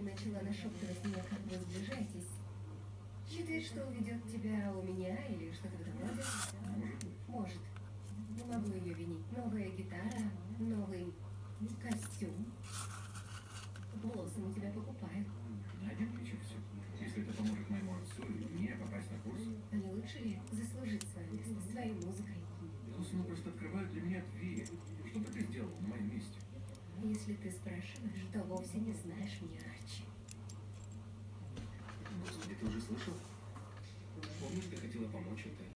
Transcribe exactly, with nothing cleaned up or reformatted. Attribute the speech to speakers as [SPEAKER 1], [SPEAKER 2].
[SPEAKER 1] начала нашептывать мне, как вы сближаетесь. Считает, что уведет тебя у меня или что-то в этом роде?
[SPEAKER 2] Может.
[SPEAKER 1] Может. Не могу ее винить. Новая гитара, новый костюм. Блоссом у тебя покупают.
[SPEAKER 2] Найдем все. Если это поможет моему отцу и мне попасть на курс.
[SPEAKER 1] А не лучше ли заслужить свое место своей музыкой?
[SPEAKER 2] Блоссомы просто открывают для меня двери. Что бы ты сделал на моем месте?
[SPEAKER 1] Если ты спрашиваешь, то вовсе не знаешь меня, Арчи.
[SPEAKER 2] Господи, ты уже слышал? Помнишь, ты хотела помочь этой